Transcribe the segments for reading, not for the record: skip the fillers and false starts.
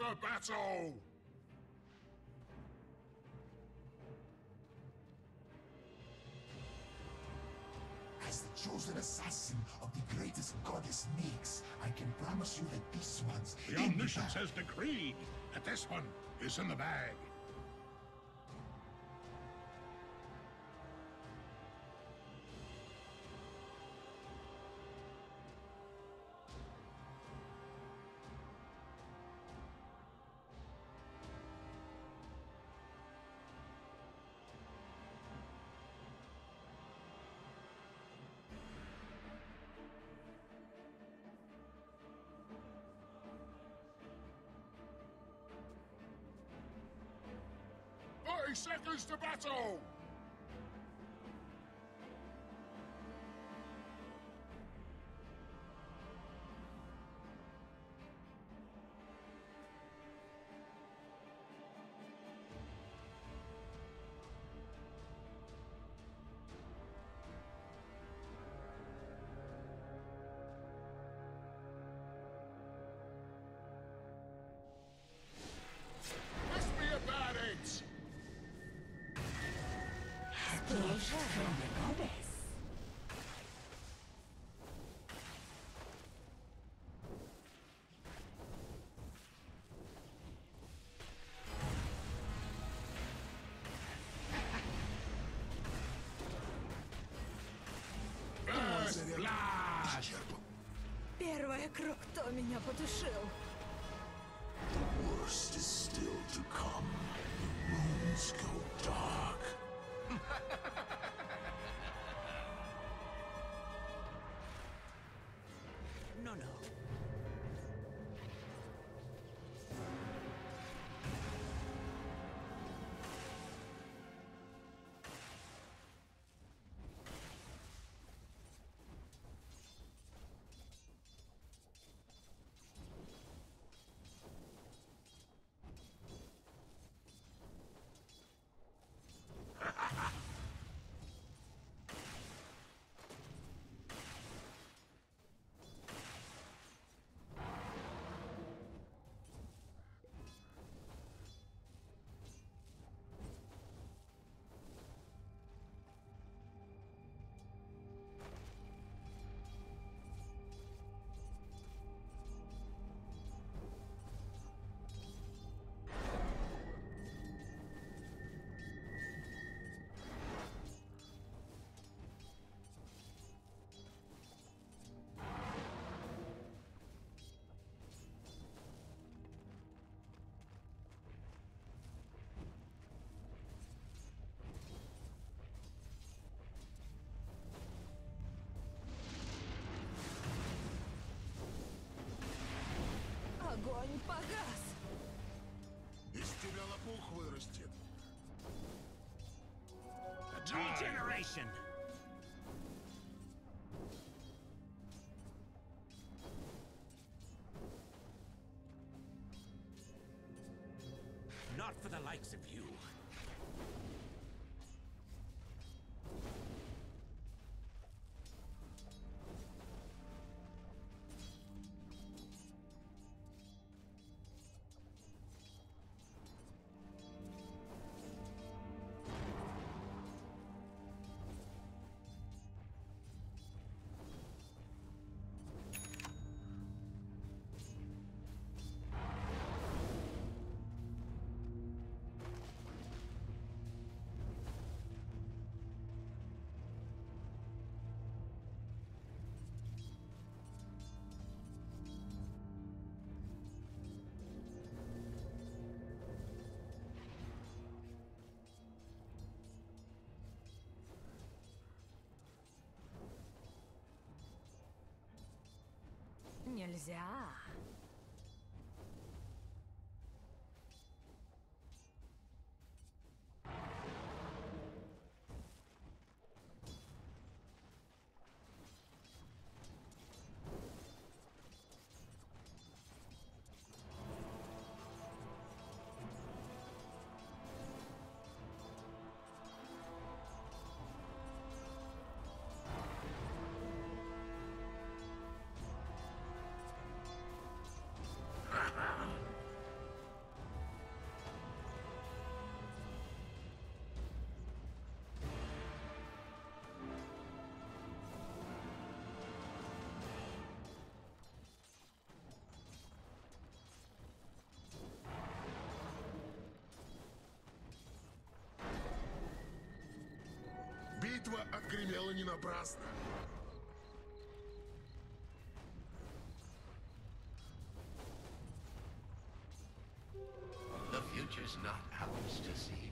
the battle! As the chosen assassin of the greatest goddess Nyx, I can promise you that this one's The Omniscience has decreed that this one is in the bag. Seconds to battle! Must be about it! From the goddess. First blood! Первая кровь, кто меня потушил. The worst is still to come. The runes go dark. No. Огонь погас. Из тебя лопух вырастет. Regeneration! Not for the likes of you. Нельзя. Битва отгремела не напрасно. The future's not ours to see.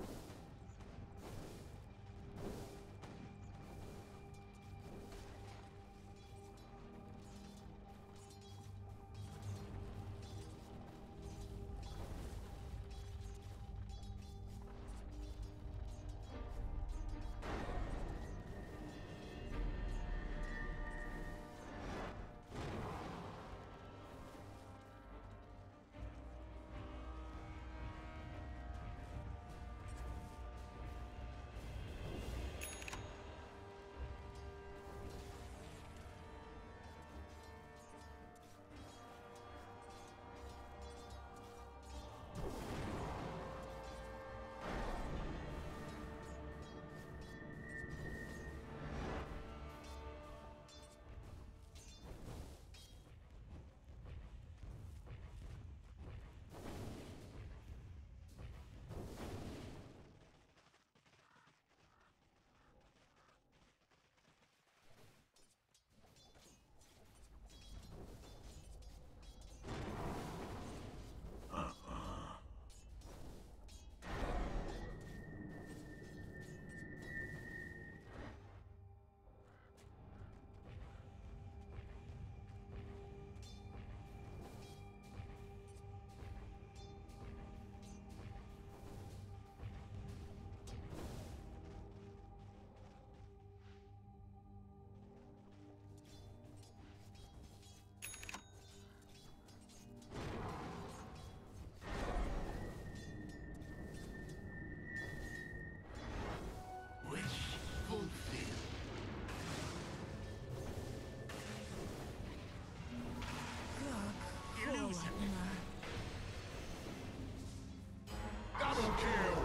Double kill!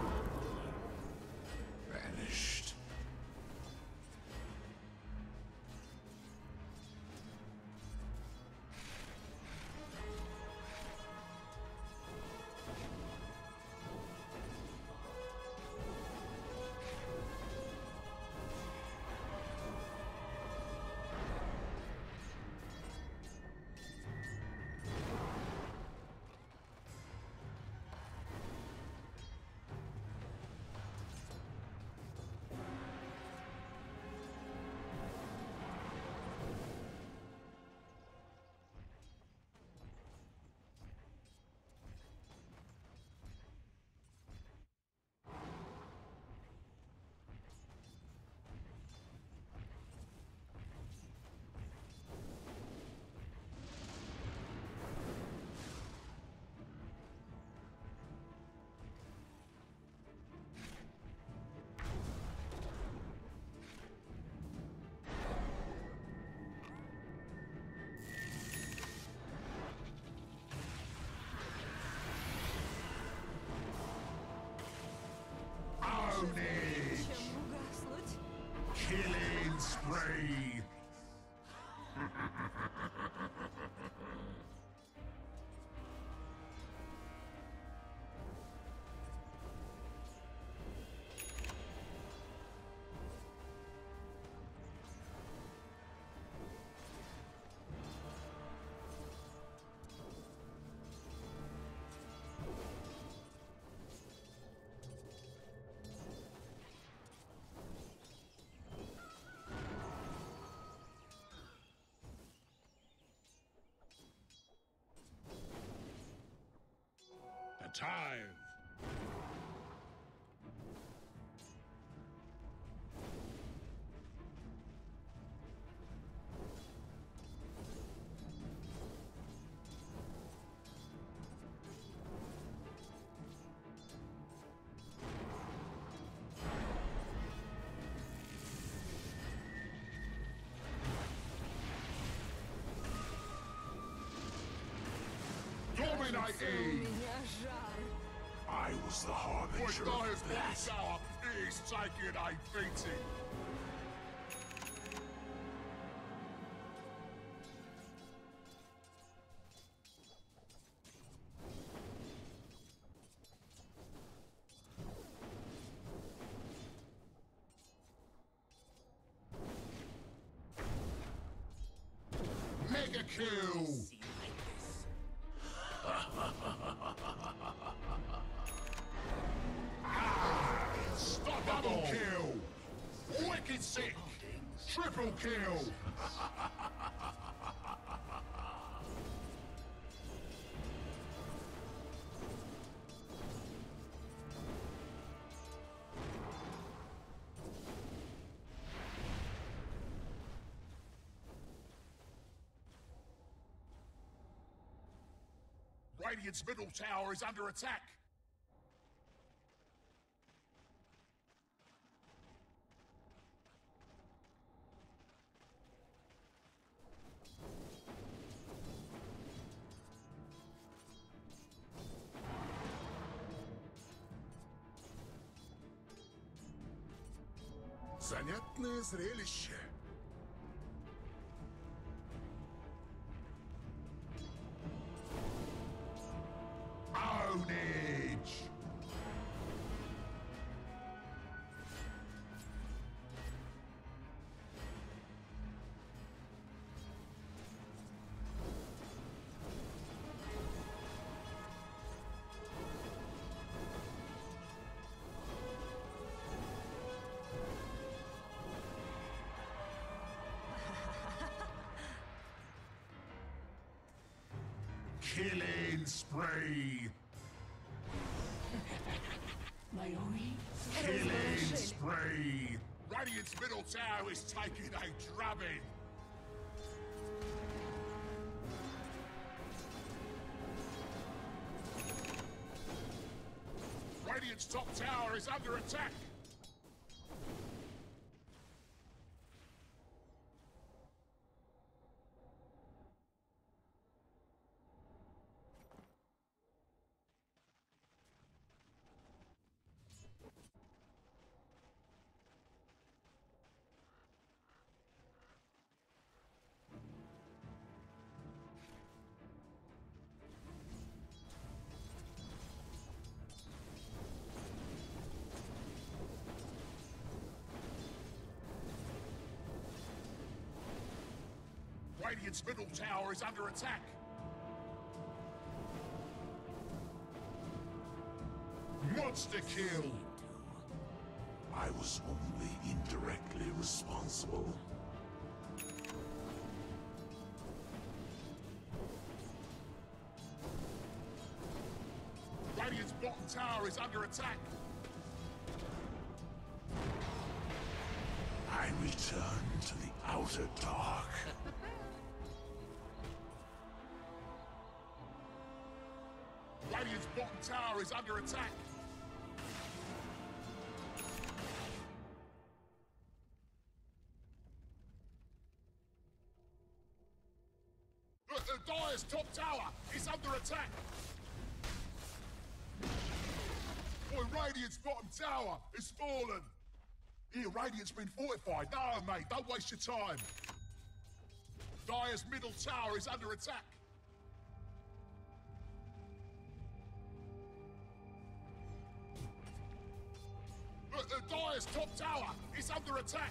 Vanished. Чем угаснуть? Killing spree! The tithe. Кажется, у меня жар. I was the harbinger of death. Is taking a beating. Mega kill! Stop double kill! Wicked sick! Triple kill! Radiant's middle tower is under attack. Занятное зрелище. Ownage! Killing spree! Killing spree! Radiant's middle tower is taking a drubbing! Radiant's top tower is under attack! Radiant's middle tower is under attack. Monster kill! I was only indirectly responsible. Radiant's bottom tower is under attack. I return to the outer dark. Radiant's bottom tower is under attack. The Dire's top tower is under attack. Boy, Radiant's bottom tower is fallen. Here, Radiant's been fortified. No, mate, don't waste your time. Dire's middle tower is under attack. The Dire's top tower is under attack.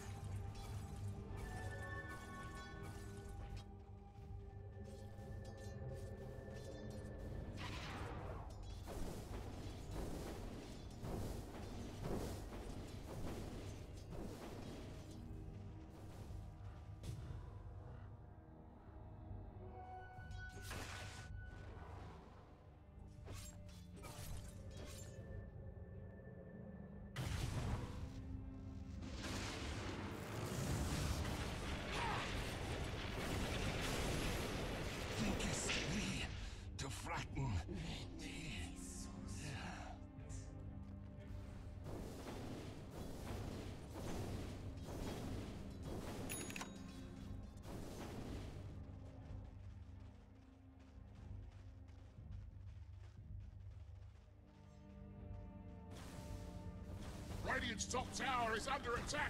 Radiant's top tower is under attack.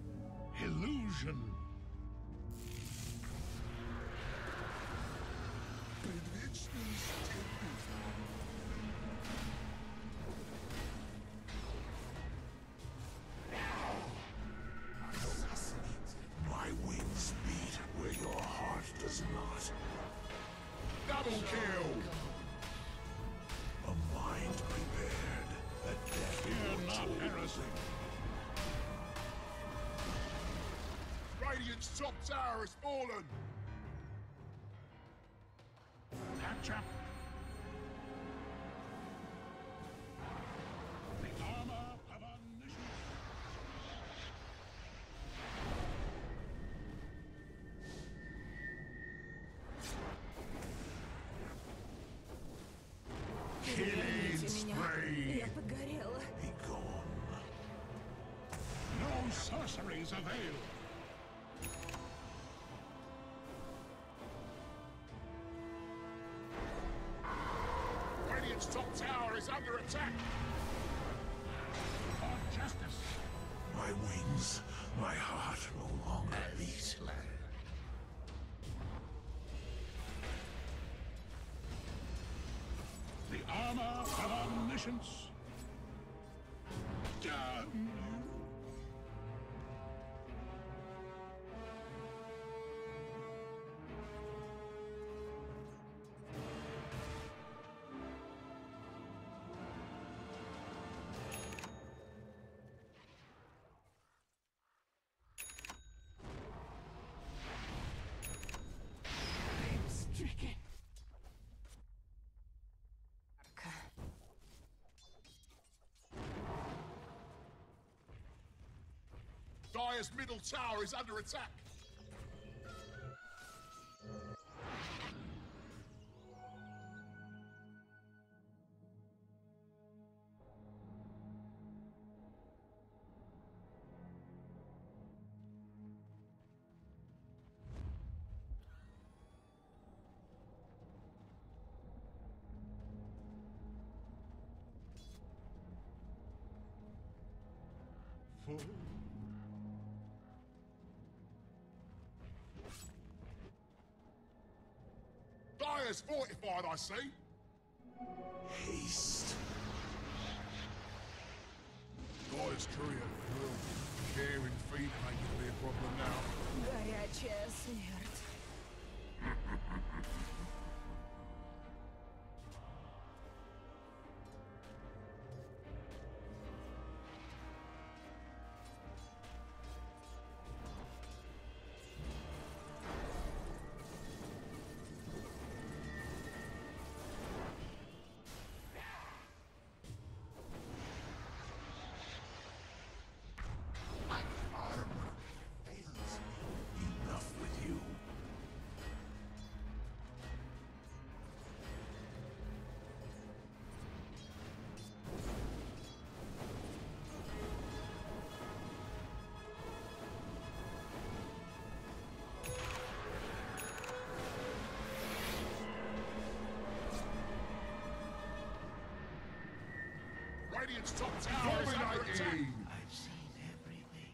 Illusion. My wings beat where your heart does not. Double kill! A mind prepared, a death Fear not heresy. Radiant's top tower has fallen! Catch up. The armor of omniscience. Извините меня. Я погорела. Be gone. No sorceries avail. Radiant's top tower is under attack! For justice. My wings, my heart no longer beat. The armor of omniscience. Damn you. Stricken. Dire's middle tower is under attack! Full. Dire's fortified, I see! Haste. Dire's courier, well, caring feet ain't gonna be a problem now. Горячая смерть. Enough with you. Radiant's top tower is under attack! I've seen everything.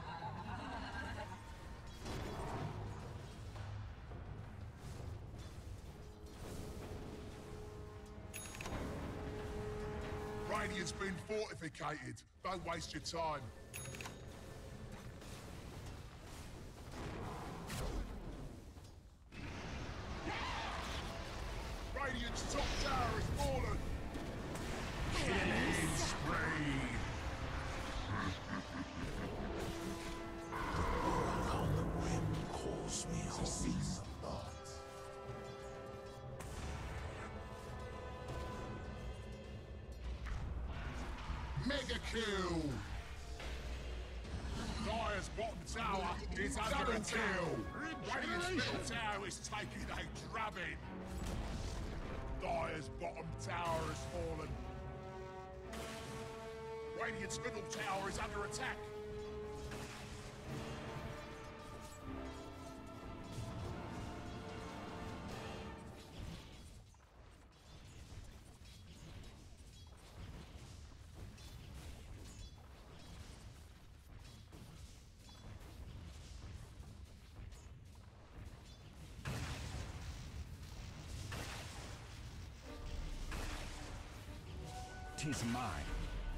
Radiant's been fortificated. Don't waste your time. Radiant's top tower has fallen! Killing spree! The world on the rim calls me home. Mega kill! Dire's bottom tower is under attack. Radiant's middle tower is taking a drubbing. Dire's bottom tower has fallen. Radiant's middle tower is under attack. 'Tis mine.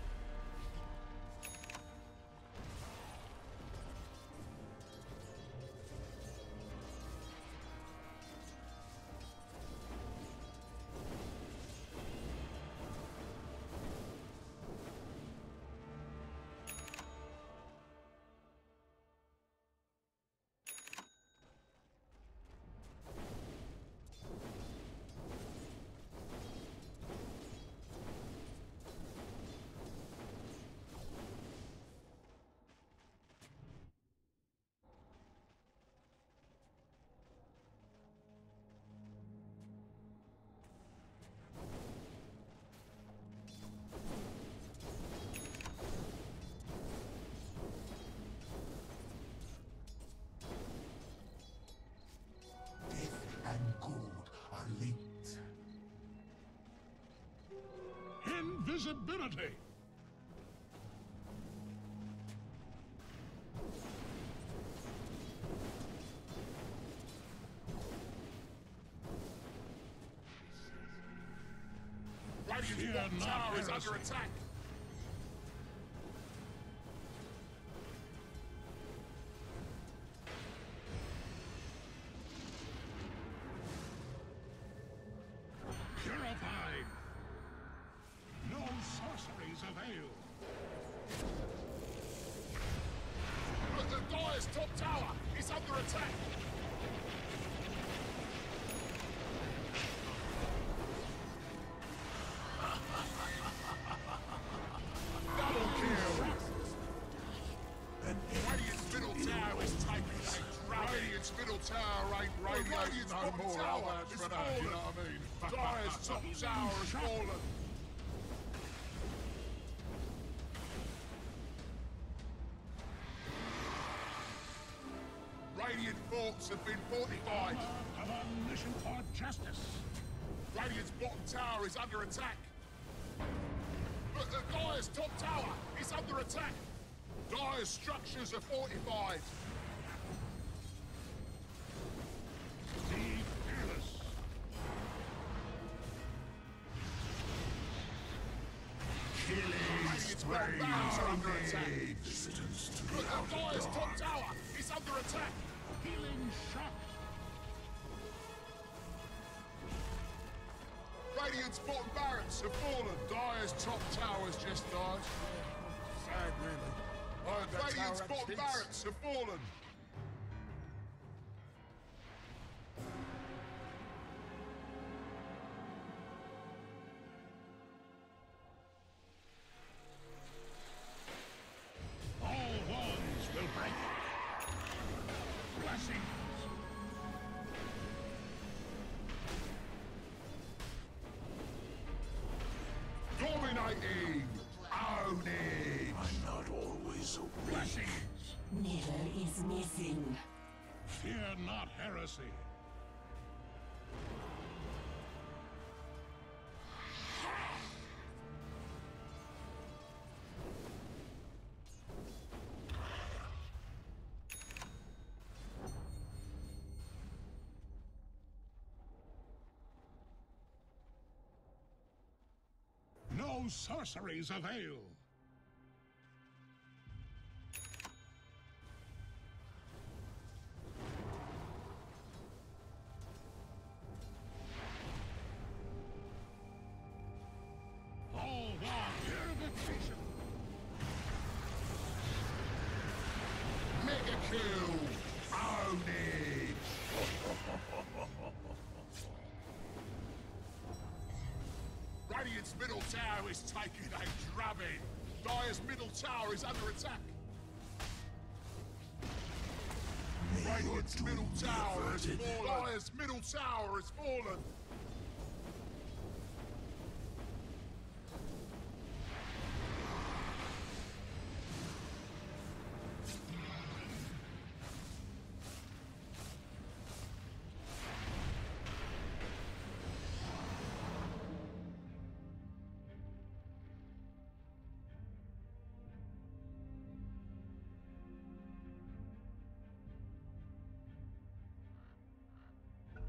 Invisibility! Radiant's bottom tower is under attack. Purified! No sorceries avail! But the Dire's top tower is under attack. Double kill! Radiant's middle tower is taken. Radiant's middle tower ain't Radiant's no more. Tower is fallen. You know what I mean? Dire's top tower has fallen. Radiant forts have been fortified. Of our mission for justice! Radiant's bottom tower is under attack. But the Dire's top tower is under attack. Dire's structures are fortified. Be fearless! Radiant's bottom barracks are under attack. But the Dire's top tower is under attack. Healing shot! Radiant's bottom barracks have fallen. Dire's top tower's just died. Sad, really. Radiant's bottom barracks have fallen. All wands will break! Blessings! Dominating! Owning! I'm not always a Blessings! Neither is missing. Fear not heresy! No sorceries avail! All war purification! mega kill! Owning! Radiant's middle tower is taking a drubbing. Dire's middle tower is under attack. Radiant's middle tower has fallen. Dire's middle tower has fallen.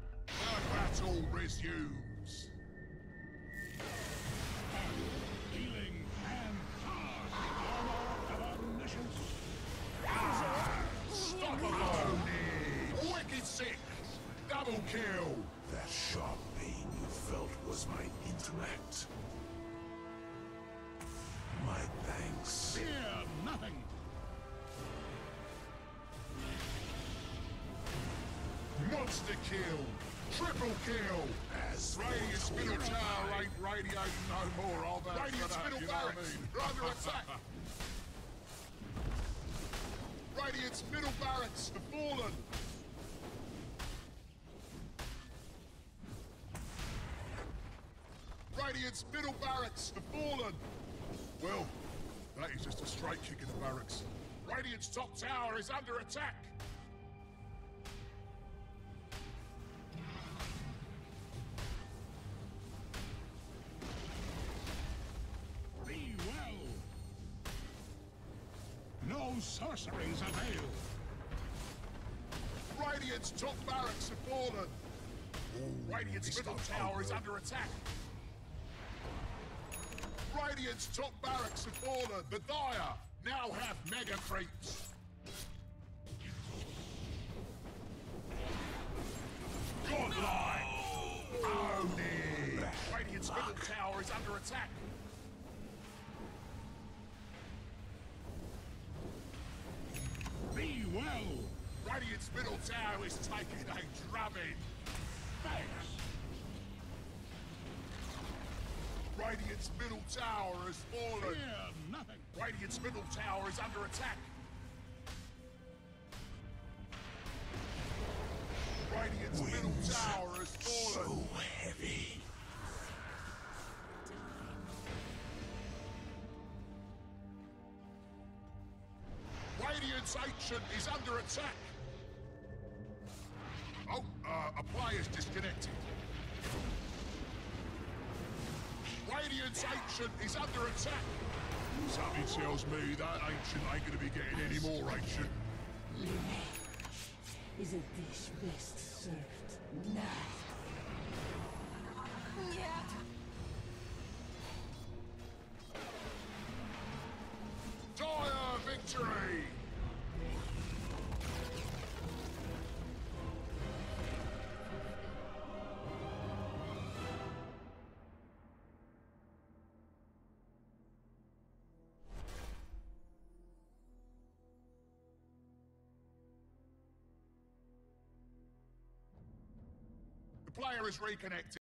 The battle resumes. Healing Double kill! That sharp pain you felt was my intellect. My thanks. Fear nothing! Monster kill! Triple kill! As Radiant's middle tower ain't radiating no more, I'll vouch for Radiant's that, middle you know what I barracks mean? are under attack. Radiant's middle barracks have fallen. Radiant's middle barracks have fallen. Well, that is just a straight kick in the barracks. Radiant's top tower is under attack. Be well. No sorceries avail. Radiant's top barracks have fallen. Radiant's middle tower is under attack. Radiant's top barracks have fallen. The Dire now have mega creeps. Godlike! Oni! Radiant's middle tower is under attack. Be well. Radiant's middle tower is taking a drubbing. Thanks. Radiant's middle tower has fallen. Fear nothing. Radiant's middle tower is under attack. Radiant's middle tower has fallen. So heavy. Radiant's Ancient is under attack. Oh, a player's disconnected. Radiant's Ancient is under attack. Something tells me that Ancient ain't gonna be getting any more Ancient. Is a dish best served now. Нет! Dire victory! The player is reconnected.